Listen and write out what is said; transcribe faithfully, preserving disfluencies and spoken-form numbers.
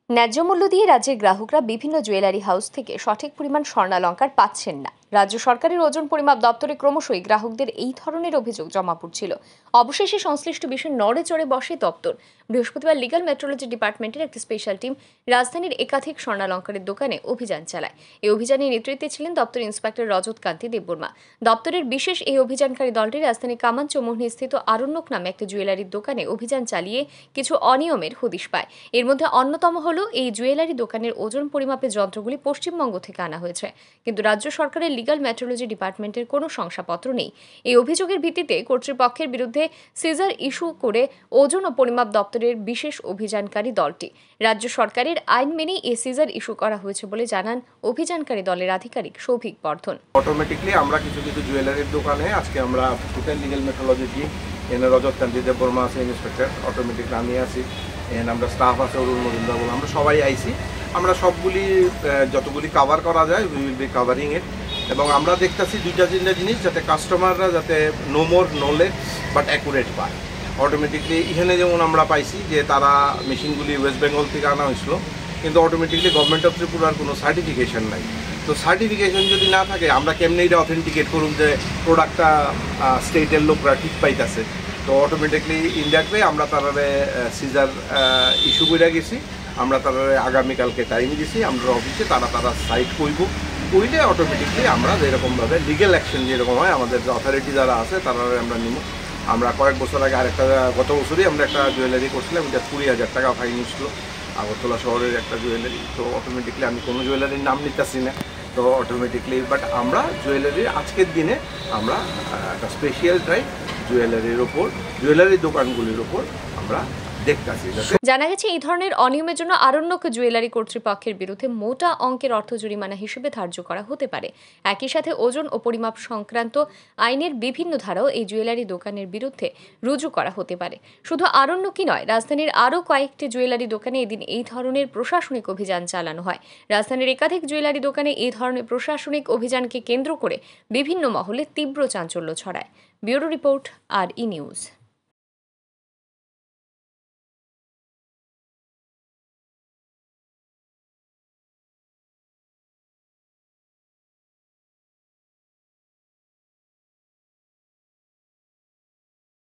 ন্যায্য মূল্য দিয়ে রাজ্যের গ্রাহকরা বিভিন্ন জুয়েলারি হাউস থেকে সঠিক পরিমাণ স্বর্ণালংকার পাচ্ছেন না। রাজ্য সরকারের ওজন পরিমাপ দপ্তরে ক্রমশই গ্রাহকদের এই ধরনের অভিযোগ জমা পড়ছিল। অবশেষে সংশ্লিষ্ট বিষয় নড়ে চড়ে বসে দপ্তর। বৃহস্পতিবার লিগ্যাল মেট্রোলজি ডিপার্টমেন্টের একটি স্পেশাল টিম রাজধানীর একাধিক স্বর্ণালংকারের দোকানে অভিযান চালায়। এই অভিযানের নেতৃত্বে ছিলেন দপ্তর ইন্সপেক্টর রজত কান্তি দেববর্মা। দপ্তরের বিশেষ এই অভিযানকারী দলটি রাজধানীর কামান চৌমুহনী স্থিত আরণ্যক নামে একটি জুয়েলারির দোকানে অভিযান চালিয়ে কিছু অনিয়মের হদিশ পায়। এর মধ্যে অন্যতম হল এই জুয়েলারি দোকানের ওজন পরিমাপের যন্ত্রগুলি পশ্চিমবঙ্গ থেকে আনা হয়েছে, কিন্তু রাজ্য সরকারের লিগ্যাল মেট্রোলজি ডিপার্টমেন্টের কোনো শংসাপত্র নেই। এই অভিযোগের ভিত্তিতে কর্তৃপক্ষের বিরুদ্ধে সিজার ইস্যু করে ওজন ও পরিমাপ দপ্তরের বিশেষ অভিযানকারী দলটি। রাজ্য সরকারের আইন মেনেই এই সিজার ইস্যু করা হয়েছে বলে জানান অভিযানকারী দলের আধিকারিক সৌভিক বর্ধন। অটোমেটিকলি আমরা কিছু কিছু জুয়েলারির দোকানে আজকে আমরা টোটাল লিগ্যাল মেট্রোলজি টিম এনে রজত কান্তি দেববর্মা আছে ইন্সপেক্টর, অটোমেটিক আমি আছি, এন আমরা স্টাফ আছে অরুণ মজুমদার বলে আমরা সবাই আইছি। আমরা সবগুলি যতগুলি কাভার করা যায় we will be covering it, এবং আমরা দেখতেছি দুইটা তিনটা জিনিস যাতে কাস্টমাররা যাতে no more no less but accurate পায়। অটোমেটিকলি এখানে যেমন আমরা পাইছি যে তারা মেশিনগুলি ওয়েস্ট বেঙ্গল থেকে আনা হয়েছিল, কিন্তু অটোমেটিকলি গভর্নমেন্ট অফ ত্রিপুরার কোনো সার্টিফিকেশন নাই। তো সার্টিফিকেশন যদি না থাকে আমরা কেমনি এটা অথেন্টিকেট করুন যে প্রোডাক্টটা স্টেটের লোকরা ঠিক পাইতেছে। তো অটোমেটিকলি ইনডাইরেক্টলি আমরা তারারে সিজার ইস্যু করে গেছি। আমরা তারারে আগামীকালকে টাইম দিছি আমরা অফিসে, তারা তারা সাইট করব কইলে অটোমেটিকলি আমরা যেরকমভাবে লিগেল অ্যাকশন যেরকম হয় আমাদের যে অথরিটি যারা আছে তারা আমরা নিব। আমরা কয়েক বছর আগে আরেকটা গত বছরই আমরা একটা জুয়েলারি করছিলাম, এটা কুড়ি হাজার টাকা ফাইন ছিল, আগরতলা শহরের একটা জুয়েলারি। তো অটোমেটিকলি আমি কোনো জুয়েলারির নাম নিতেছি না, তো অটোমেটিকলি বাট আমরা জুয়েলারির আজকের দিনে আমরা একটা স্পেশাল ড্রাইভ জুয়েলারির ওপর জুয়েলারি দোকানগুলির ওপর আমরা দেখতেছি। জানা গেছে এই ধরনের অনিয়মের জন্য আরণ্যক জুয়েলারি কর্তৃপক্ষের বিরুদ্ধে মোটা অঙ্কের অর্থ জরিমানা হিসেবে ধার্য করা হতে পারে। একই সাথে ওজন ও পরিমাপ সংক্রান্ত আইনের বিভিন্ন ধারাও এই জুয়েলারি দোকানের বিরুদ্ধে রুজু করা হতে পারে। শুধু আরণ্যকই নয়, রাজধানীর আরও কয়েকটি জুয়েলারি দোকানে এদিন এই ধরনের প্রশাসনিক অভিযান চালানো হয়। রাজধানীর একাধিক জুয়েলারি দোকানে এই ধরনের প্রশাসনিক অভিযানকে কেন্দ্র করে বিভিন্ন মহলে তীব্র চাঞ্চল্য ছড়ায়। ব্যুরো রিপোর্ট, আর ই নিউজ।